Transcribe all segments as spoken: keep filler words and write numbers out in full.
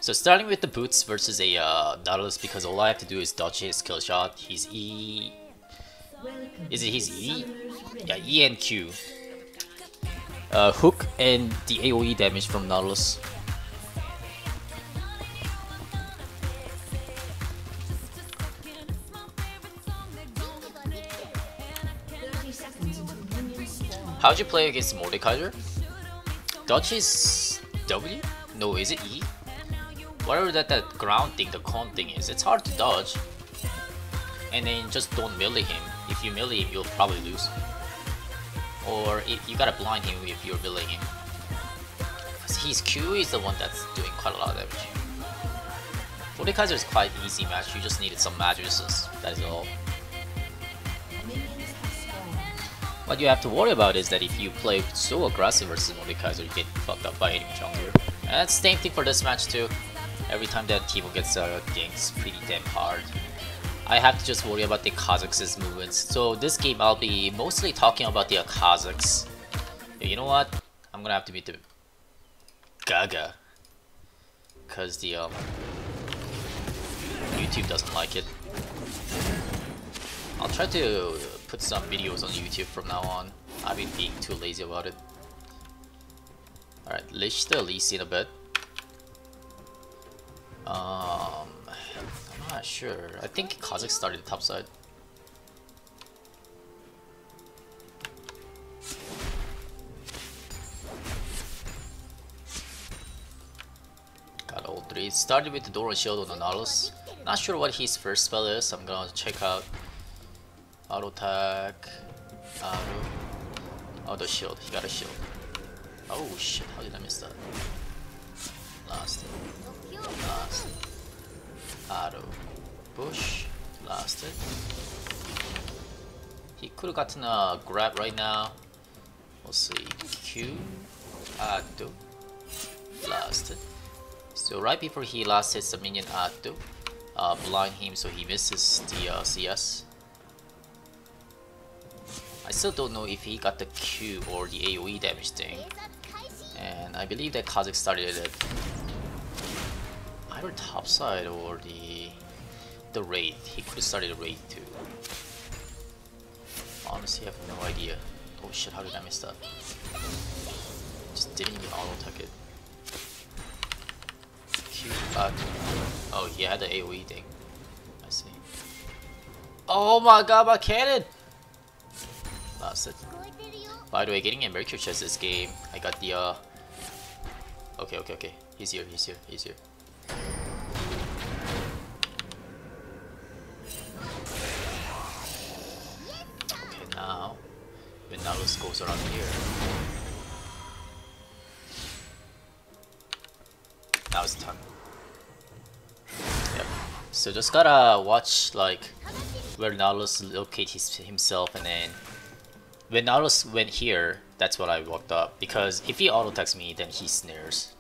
So starting with the boots versus a uh, Nautilus, because all I have to do is dodge his kill shot. He's E. Is it his E? Yeah, E and Q. Uh, hook and the AoE damage from Nautilus. How'd you play against Mordekaiser? Dodge is W? No, is it E? Whatever that, that ground thing, the cone thing is, it's hard to dodge. And then just don't melee him. If you melee him, you'll probably lose. Or if you gotta blind him if you're meleeing him. Because his Q is the one that's doing quite a lot of damage. Mordekaiser is quite an easy match, you just needed some mattresses, that is all. What you have to worry about is that if you play so aggressive versus Mordekaiser, you get fucked up by hitting jungler. And it's the same thing for this match too. Every time that Teemo gets uh, ganked pretty damn hard. I have to just worry about the Kazakhs' movements. So this game I'll be mostly talking about the uh, Kazakhs. You know what? I'm gonna have to beat the Gaga. Cause the um, YouTube doesn't like it. I'll try to put some videos on YouTube from now on. I've been being too lazy about it. Alright, Lich the Lee Sin a bit. Um, I'm not sure. I think Kazakh started top side. Got all three. Started with the Doran Shield on the Nautilus. Not sure what his first spell is. I'm gonna check out. Auto attack. Auto. Oh, the shield. He got a shield. Oh shit! How did I miss that? Last. Last. Auto. Push. Last. He could have gotten a grab right now. We'll see. Q. Auto. Last. So right before he last hits the minion Auto, uh, blind him so he misses the uh, C S. I still don't know if he got the Q or the AoE damage thing. And I believe that Kazakh started it either topside or the the raid. He could have started a raid too. Honestly, I have no idea. Oh shit, how did I miss that? Just didn't even auto attack it. Q back. Oh, he had the AoE thing. I see. Oh my god, my cannon! That's it. By the way, getting a Mercury chest this game, I got the uh okay, okay, okay. He's here, he's here, he's here. Okay, now when Nautilus goes around here. Now it's time. Yep. So just gotta watch like where Nautilus locates himself, and then when Nautilus went here, that's what I walked up. Because if he auto attacks me, then he snares.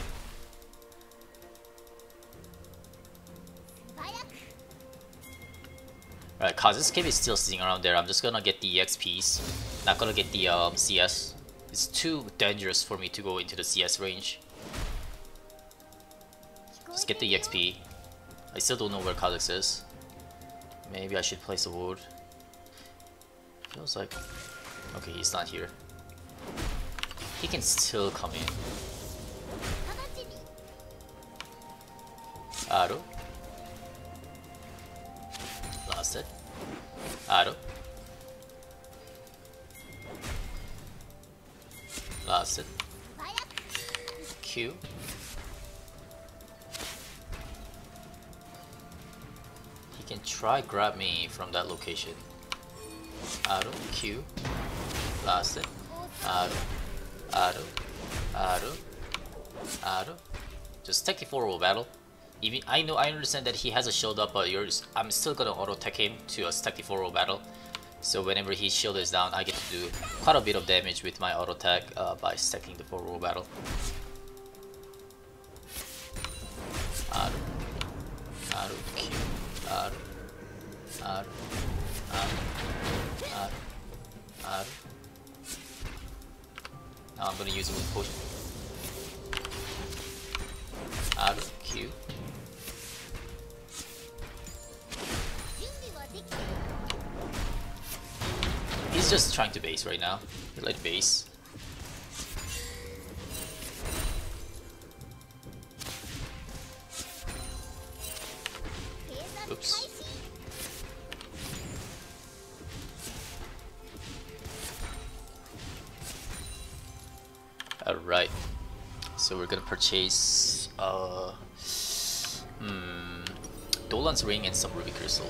Right, Kazakhstan is still sitting around there. I'm just gonna get the X Ps. Not gonna get the um, C S. It's too dangerous for me to go into the C S range. Just get the E X P. I still don't know where Kazakhs is. Maybe I should place a ward. Feels like... Okay, he's not here. He can still come in. Aro. Last it. Aro. Last it. Q. He can try grab me from that location. Aro. Q. Last it. Aro. Aro. Aro. Aro. Just take the forward battle. Even I know I understand that he has a shield up, but yours I'm still gonna auto attack him to a stack the forward battle. So whenever his shield is down, I get to do quite a bit of damage with my auto attack uh, by stacking the forward battle. Aru. Aru. Q. Aru. Aru. Aru. Aru. Aru. Now I'm gonna use a wind potion. Aru. Q. He's just trying to base right now. He like base. Oops. Alright. So we're gonna purchase uh hmm Dolan's ring and some ruby crystal.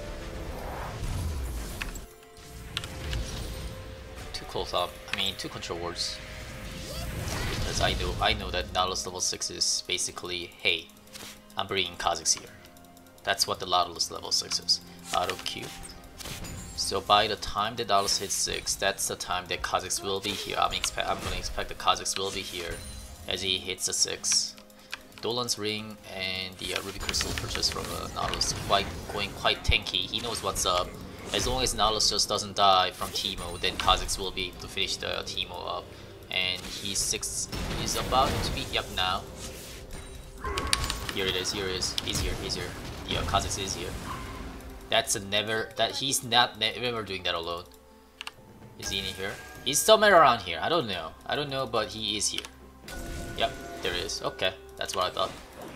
Two close up. I mean two control wards. Because I know I know that Nautilus level six is basically, hey, I'm bringing Kha'Zix here. That's what the Nautilus level six is. Auto Q. So by the time the Nautilus hits six, that's the time that Kha'Zix will be here. I'm expect I'm gonna expect the Kha'Zix will be here as he hits the six. Dolan's ring and the uh, ruby crystal purchase from uh, Nautilus quite going quite tanky. He knows what's up. As long as Nautilus just doesn't die from Teemo, then Kha'Zix will be able to finish the Teemo up. And he's six. He's about to be yep now. Here it is. Here it is. He's here. He's here. Yeah, Kha'Zix is here. That's a never. That he's not never doing that alone. Is he in here? He's somewhere around here. I don't know. I don't know, but he is here. Yep, there it is. Okay, that's what I thought.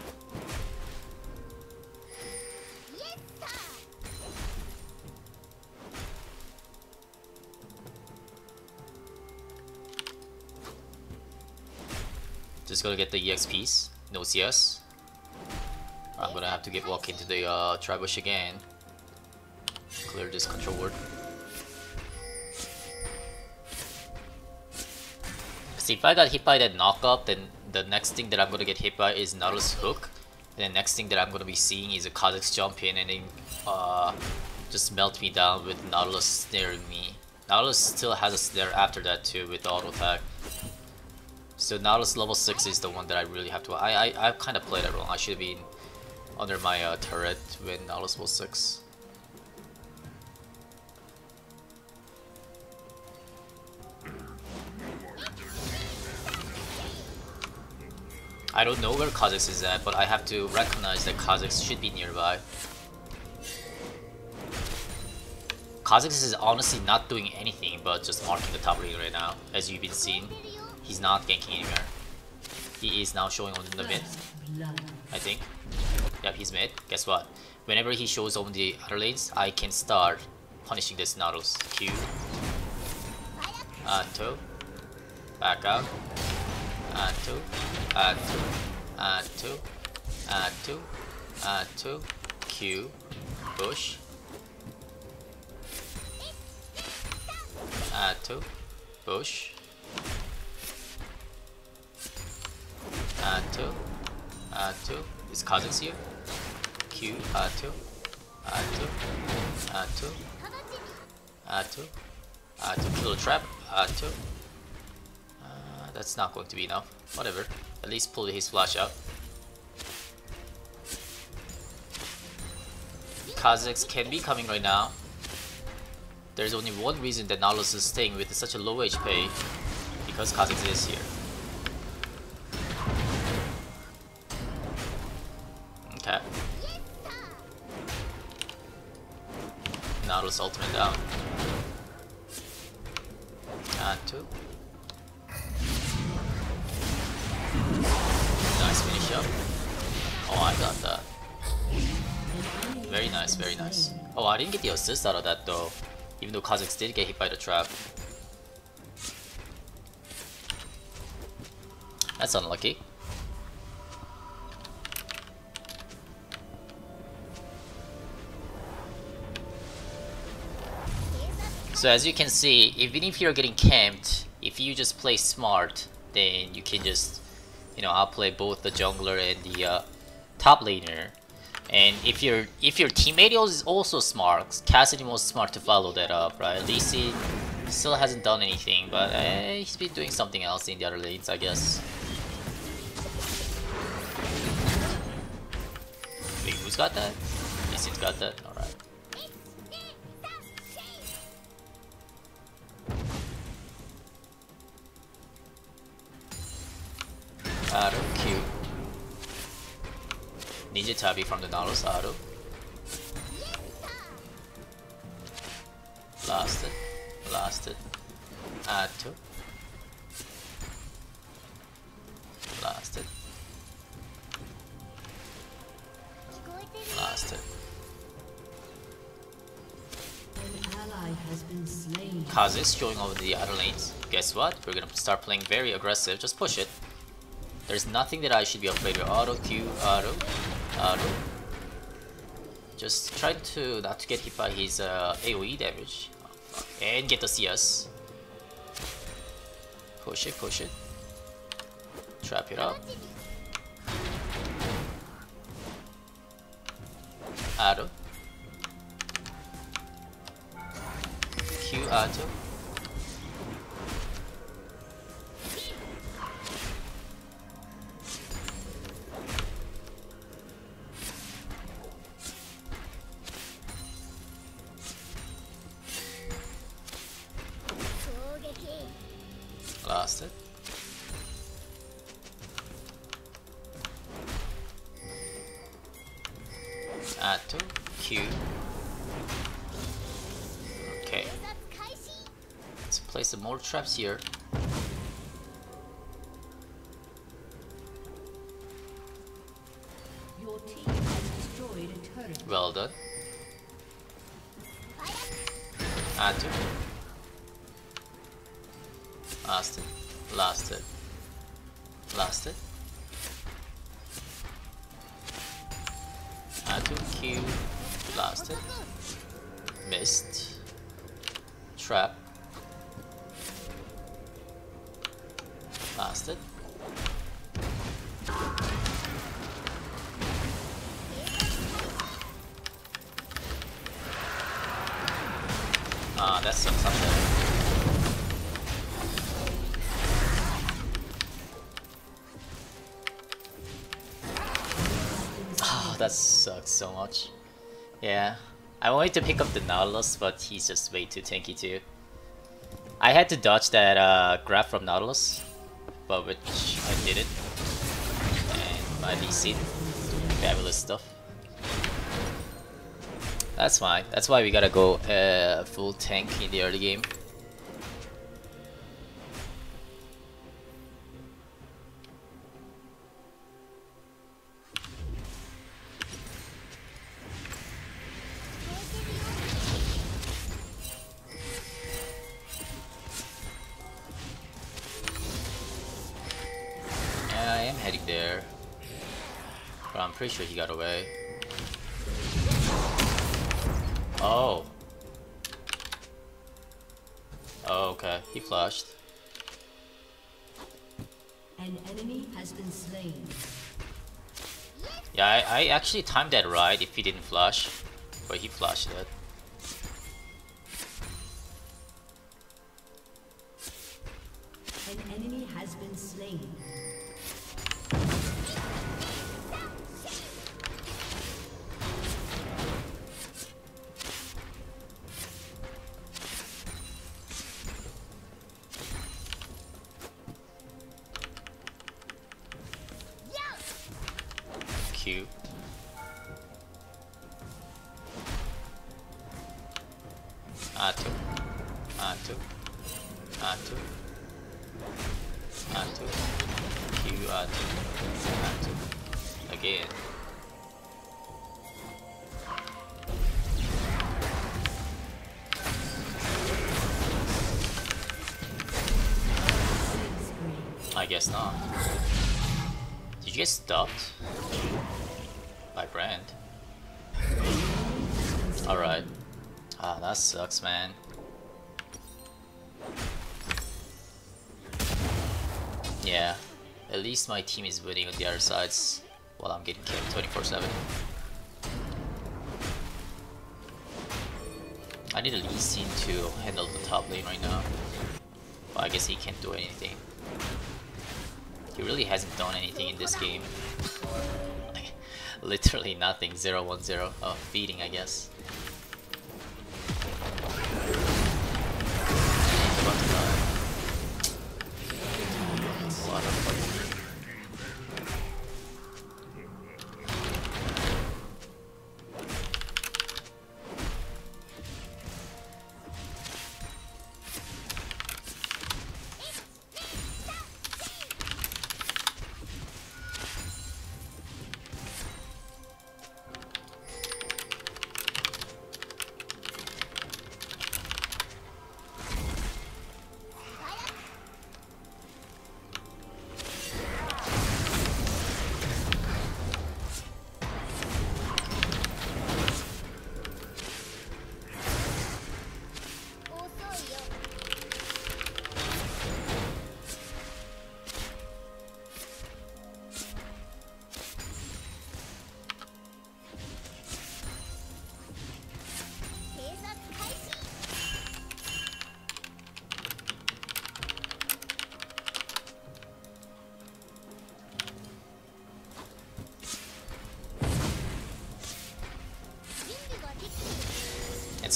Just gonna get the E X Ps. No C S. I'm gonna have to get walk into the uh, Tribush again. Clear this control ward. See, if I got hit by that knockup, then the next thing that I'm gonna get hit by is Nautilus hook. And the next thing that I'm gonna be seeing is a Kha'Zix jump in and then uh, just melt me down with Nautilus snaring me. Nautilus still has a snare after that too with the auto attack. So Nautilus level six is the one that I really have to. I I I kind of played it wrong. I should have been under my uh, turret when Nautilus was six. I don't know where Kha'Zix is at, but I have to recognize that Kha'Zix should be nearby. Kha'Zix is honestly not doing anything but just marking the top lane right now, as you've been seeing. He's not ganking anywhere. He is now showing on the mid, I think. Yep, he's mid. Guess what? Whenever he shows on the other lanes, I can start punishing this Nautilus. Q. And two. Back up. And two. And two. And two. And two. And two. Q. Push. And two. Push. And two. And two. Is Kha'Zix here? Q. And two. And two. And two. And two. And two. Kill the trap. And two. Uh, that's not going to be enough. Whatever. At least pull his flash out. Kha'Zix can be coming right now. There's only one reason that Nautilus is staying with such a low H P, because Kha'Zix is here. Okay. Nautilus ultimate down. And two. Nice finish up. Oh, I got that. Very nice, very nice. Oh, I didn't get the assist out of that though. Even though Kha'Zix did get hit by the trap. That's unlucky. So as you can see, even if you're getting camped, if you just play smart, then you can just, you know, outplay both the jungler and the uh, top laner. And if your if your teammate is also smart, Cassidy was smart to follow that up, right? Lee Sin still hasn't done anything, but eh, he's been doing something else in the other lanes, I guess. Wait, who's got that? Lee Sin's got that. All right. Auto Q. Ninja Tabi from the Nautilus auto. Blasted. Blasted. Add to. Blasted. Blasted. Kha'Zix going over the other lanes. Guess what? We're gonna start playing very aggressive. Just push it. There's nothing that I should be afraid of. Auto, Q, auto, auto. Just try to not to get hit by his uh, AoE damage. Oh, and get the C S. Push it, push it. Trap it up. Auto. Q auto. Lost it. Add to Q. Okay. Let's place some more traps here. Your team has destroyed a turret. Well done. Add to. Last it. Last it. Last it. Add to Q. Last it. Missed. Trap. Last it. Ah, that's some something. That sucks so much. Yeah, I wanted to pick up the Nautilus, but he's just way too tanky too. I had to dodge that uh, grab from Nautilus, but which I didn't. And my D C, fabulous stuff. That's fine. That's why we gotta go uh, full tank in the early game. Heading there, but I'm pretty sure he got away. Oh. Oh, okay. He flashed. An enemy has been slain. Yeah, I, I actually timed that right if he didn't flash, but he flashed it. An enemy has been slain. Q. R two. R two. R two. R two. Q R two. R two. Again. I guess not. Did you get stopped by Brand? Alright. Ah, that sucks, man. Yeah, at least my team is winning on the other sides while I'm getting killed twenty-four seven. I need a Lee Sin to handle the top lane right now. But I guess he can't do anything. He really hasn't done anything in this game. Like, literally nothing. zero one zero. Oh, feeding, I guess. What a fuck.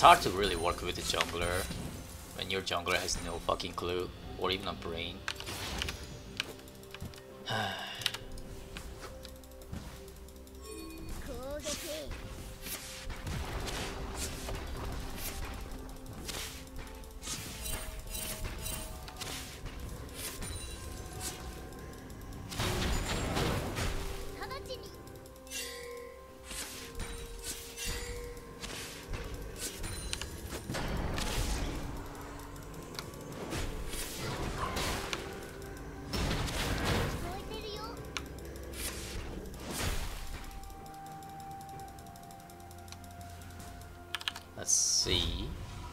hard to really work with the jungler when your jungler has no fucking clue or even a brain. Let's see.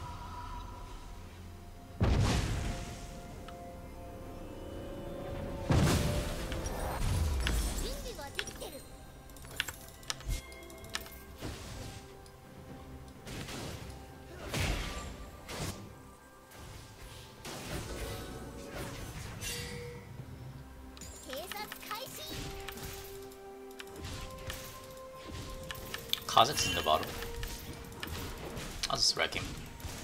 Kazakh's in the bottom. I'll just wreck him.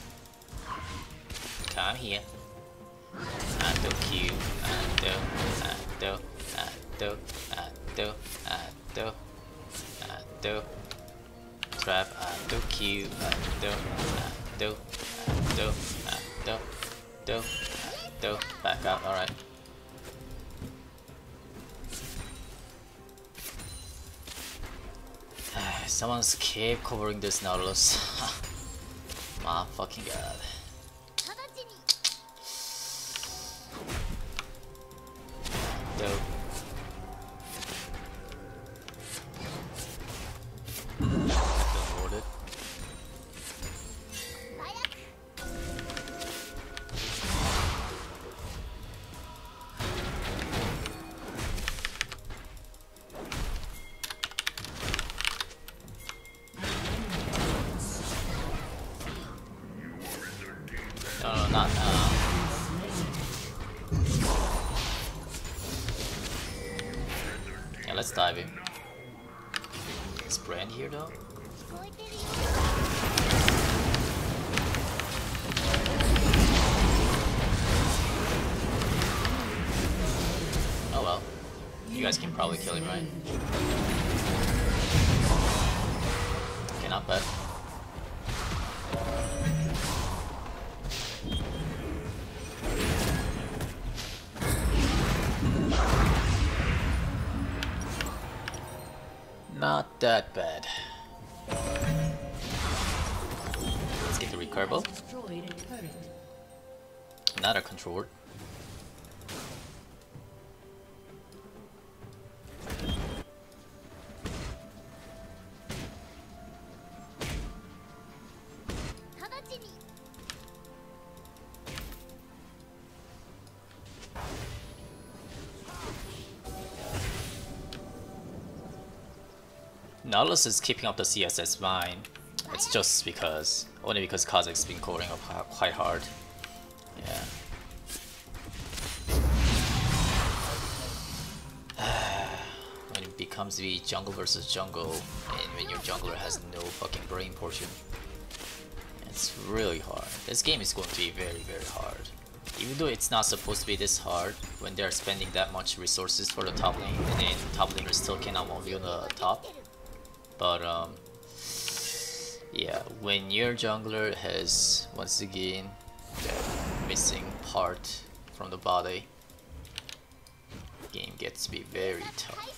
Come here. And do Q. And do. And do. And do. And do. And do. And do. Trap. And do Q. And do. And do. And do. And do. Do. And do. Back up. Alright. Someone's keep covering this Nautilus. My fucking god. Dope. Don't ward it. No, no, not now. Yeah, let's dive in. Is Brand here though? Oh well. You guys can probably kill him, right? Okay, not bad. Not that bad. Let's get the recurve. Another control. Nautilus is keeping up the C S S fine. It's just because, only because Kazakh's been covering up quite hard. Yeah. When it becomes the jungle versus jungle, and when your jungler has no fucking brain portion, it's really hard. This game is going to be very, very hard. Even though it's not supposed to be this hard, when they're spending that much resources for the top lane, and then top laners still cannot move on the top. But um, yeah, when your jungler has once again that missing part from the body, game gets to be very tough.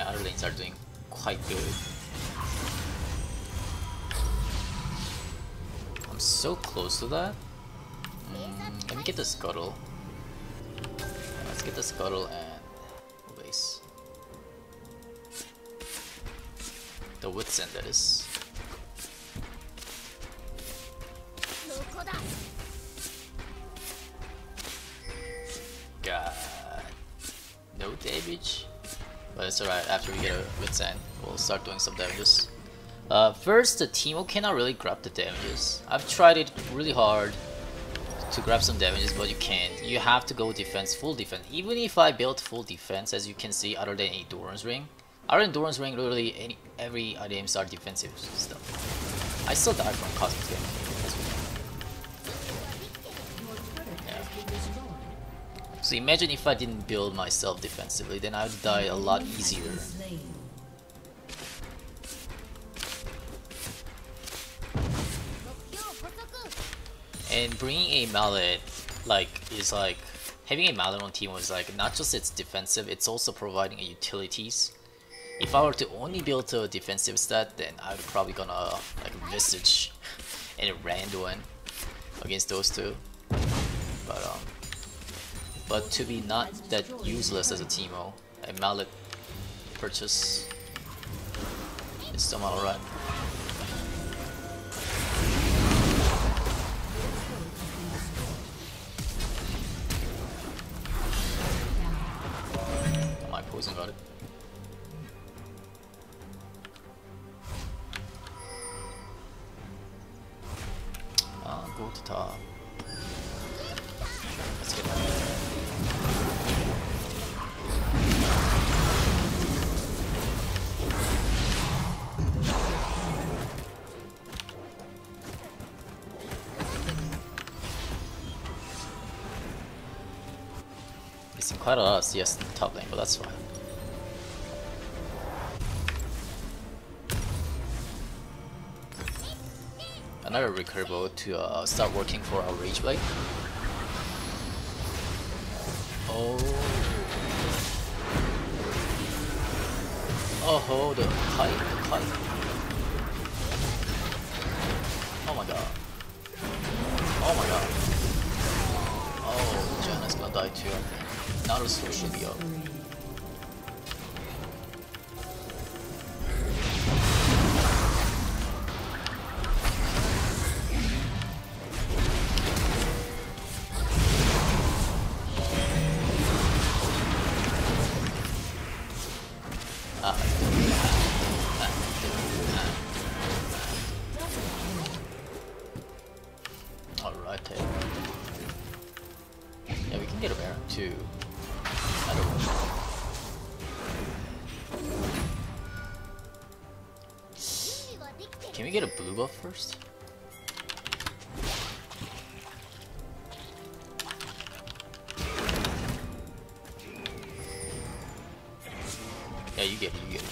my other lanes are doing quite good. I'm so close to that. Mm, let me get the scuttle. Let's get the scuttle and base. The wits end, that is. God, no damage, but it's alright. After we get a wits end, we'll start doing some damages. Uh, first, the Teemo cannot really grab the damages. I've tried it really hard to grab some damages, but you can't. You have to go defense, full defense. Even if I built full defense, as you can see, other than Endurance Ring, other than Endurance Ring, literally any every items are defensive stuff. I still die from Cosmic Damage. So imagine if I didn't build myself defensively, then I would die a lot easier. And bringing a mallet, like, is like, having a mallet on Teemo is like, not just it's defensive, it's also providing a utilities. If I were to only build a defensive stat, then I would probably gonna, like, Visage and Rand one against those two. But, um, but to be not that useless as a Teemo, a mallet purchase is still alright. My poison got it. Uh, go to top. Let's get that. Missing quite a lot of C S in the top lane, but that's fine. Another recurve to uh, start working for our Rage Blade. Oh. Oh, the kite, the kite. Oh my god. Oh my god. Oh, Janna's gonna die too, I think. Now the sword should be up. Alright, yeah, we can get a Baron too. I don't know. Can we get a blue buff first? Yeah, you get it, you get it.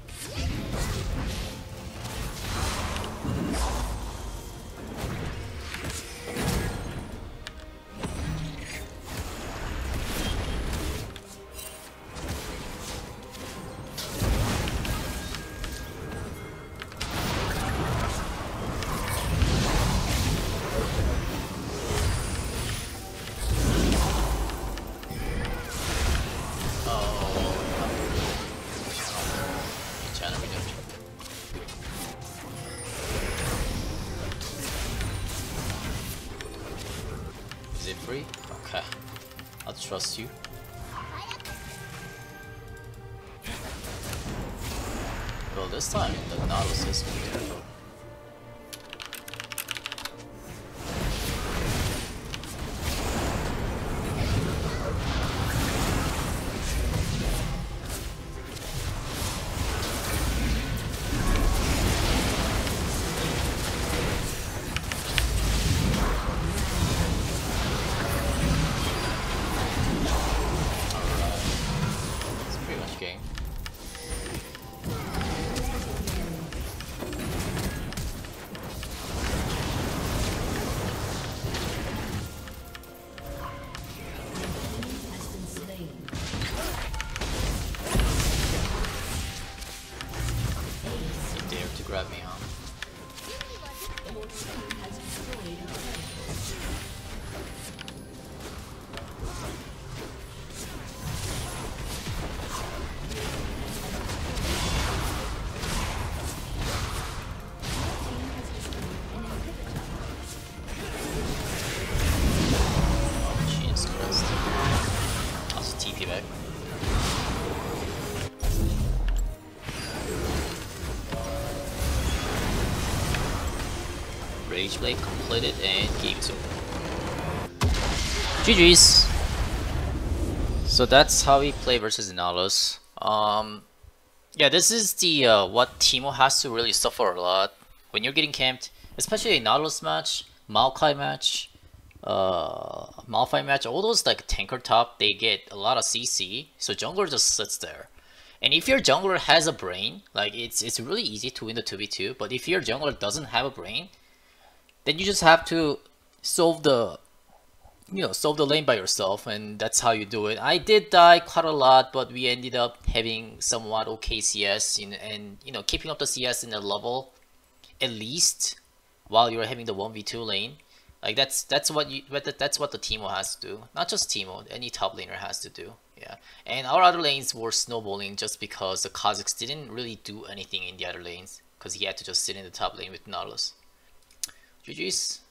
Is it free? Okay. I'll trust you. Well, this time the Nautilus is beautiful. Game. Rage Blade completed and game's over. G G's. So that's how we play versus Nautilus. Um, yeah, this is the uh, what Teemo has to really suffer a lot when you're getting camped, especially a Nautilus match, Maokai match, uh, Malphite match. All those like tanker top, they get a lot of C C, so jungler just sits there. And if your jungler has a brain, like it's it's really easy to win the two v two. But if your jungler doesn't have a brain, then you just have to solve the you know, solve the lane by yourself, and that's how you do it. I did die quite a lot, but we ended up having somewhat okay C S, in, and you know, keeping up the C S in the level, at least while you're having the one v two lane. Like that's that's what you that's what the Teemo has to do. Not just Teemo, any top laner has to do. Yeah, and our other lanes were snowballing just because the Kha'Zix didn't really do anything in the other lanes, because he had to just sit in the top lane with Nautilus. G G's.